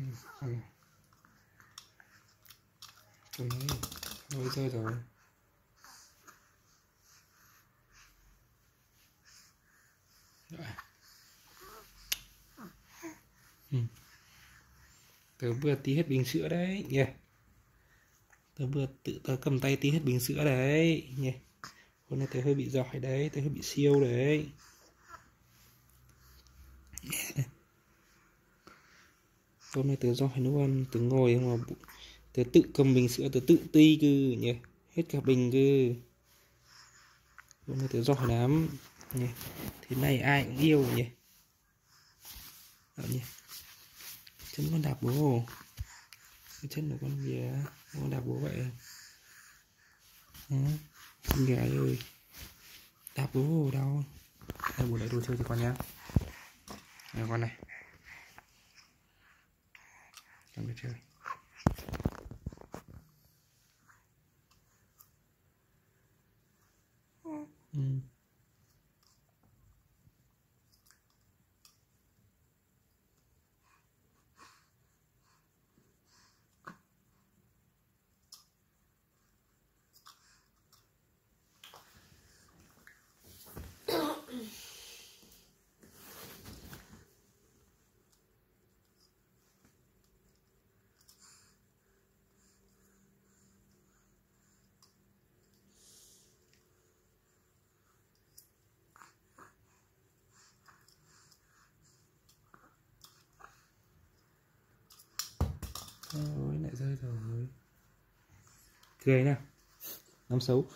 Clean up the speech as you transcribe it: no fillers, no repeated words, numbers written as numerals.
Tôi nói rơi rồi. Tớ vừa tí hết bình sữa đấy nhỉ. Tớ cầm tay tí hết bình sữa đấy nhỉ. Hôm nay tớ hơi bị giỏi đấy, tớ hơi bị siêu đấy. Hôm nay tớ giỏi luôn, tớ ngồi mà tớ tự cầm bình sữa, tớ tự ti cơ nhỉ. Hết cả bình cơ. Hôm nay tớ giỏi lắm nhỉ. Thế này ai cũng yêu nhỉ. Đó nhỉ. Chân con đạp bố. Cái chân của con gì á, con đạp bố vậy. Con gái ơi. Đạp bố đâu. Đây bố lấy đồ chơi cho con nhá. Đây con này. Con đi chơi. Ôi lại rơi rồi. Cười nào. Năm xấu.